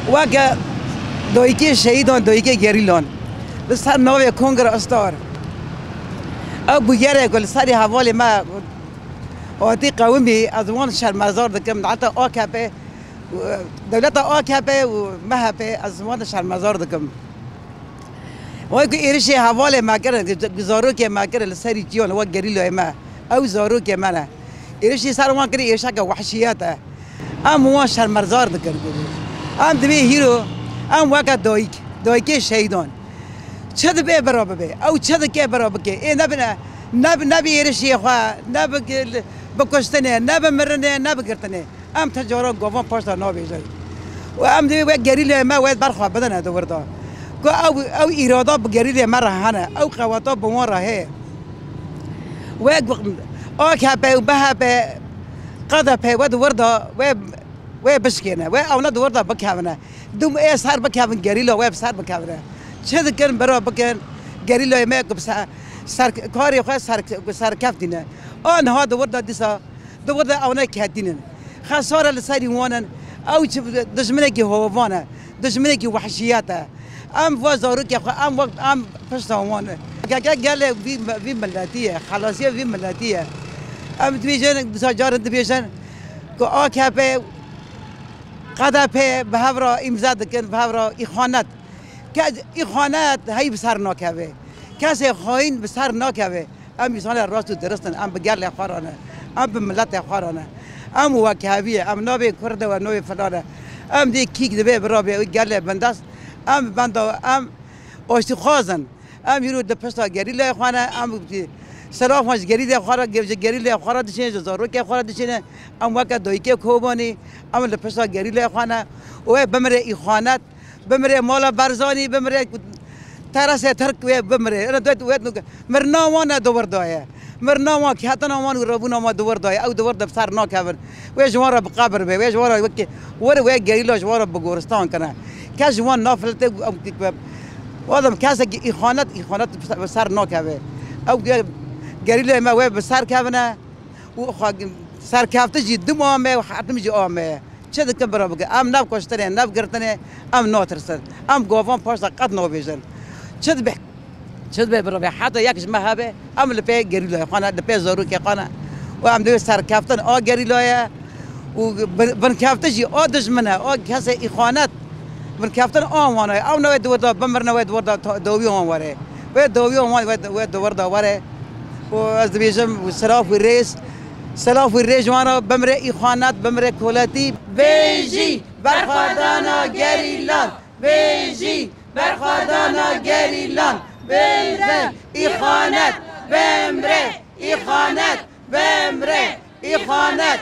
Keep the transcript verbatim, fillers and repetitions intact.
وقت دویکی شهیدان دویکی گریلان لسر نوی کنگر استار او بگیره کل سری حوالی ما آتی قومی از وان شرمزار دکم حتی آکپه دولت آکپه و مهپه از وان شرمزار دکم وای که ایرشی حوالی ما کرد زارو که ما کرد لسری جیان و گریلو ما او زارو که منه ایرشی سر وان کرد ایرشا که وحشیاته ام وان شرمزار دکر ام دبی هیرو ام وقت دایک دایکی شهیدان چه به برابر به او چه که برابر که ای نبنه نب نبی ایرشی خوا نب بکشتنه نب مرنه نب گرتنه ام تجارا گوان پاشتا نابیجه و ام دی و گریل ما وید برخوا بدنه دو وردا کو او او ایرادا بگریل ما رهانه او قواتا بمون راه و آک به و به به قدا به ود وردا و و بشکنه و اونا دو وردا بکاونه دوم ای سر بکاون گریل و سر بکاونه چه دکن برا بکن گریل ما کبس سر کاری خواهد سر سر کف دینه آنها دو وردا دیسا دو وردا اونا کهدینن خساره لسری وانن او چه دشمنه کی هوانه دشمنه کی وحشیاته ام وزارو کی ام وقت ام پشتوانه که گله وی وی ملتیه خلاصیه وی ملتیه ام دویجن دیسا جار دویجن کو آکپه قدا په بهورا امضا دکن بهورا اخوانت که اخوانت هی بسر ناکوه کسی خاین بسر ناکوه ام انسان راست و درستن ام بگرل خارانه ام به ملت خارانه ام وکهویه ام نابه کرد و نوی فلانه ام دی کیک دبه برابه و گرل بندست ام بندا ام آشتی خوازن ام یرو دپستا گریل اخوانه ام سلاف ماش گریل خارا گریل خارا دشینه جزارو که خارا دشینه ام وقت دویکه کوبانی ام لپستا گریل اخوانه و بمره اخوانت بمره مالا برزانی بمره ترس ترک و بمره انا دوت وقت مرنا وانا دور دايه مرنا ما که حتی نمان ربونا ما دور دايه او دور دفتر ناکبر و جوارا بقبر به و جوارا وقت ور و گریلا جوارا بگورستان کنه که جوان نافلته وادم کسی که اخوانت اخوانت بسر ناکبه او گریلا ما و بسر کبنه و سر کفته جی دم آمه و حتم جی آمه چه دکم برا بگه ام نب کشتنه نب گرتنه ام ناترسن ام گوان پاشتا قد نابیجن چه به چه به برا حتی یکش مهبه ام لپی گریلای خانه لپی زارو که خانه و ام دوی سر کفتن آ گریلای و بن کفته جی آ دشمنه آ کسی اخوانت بن کفتن آمانه ام نوید دور دا بمر نوید دور دا دوی آم وره و دوی آم وره دور دا وره و از دیجم سلاف و ریس سلاف و ریجوانا بمره اخوانت بمره کولتی بیجی برخوادانا گریلان بیجی برخوادانا گریلان بیجی اخوانت بمره اخوانت بمره اخوانت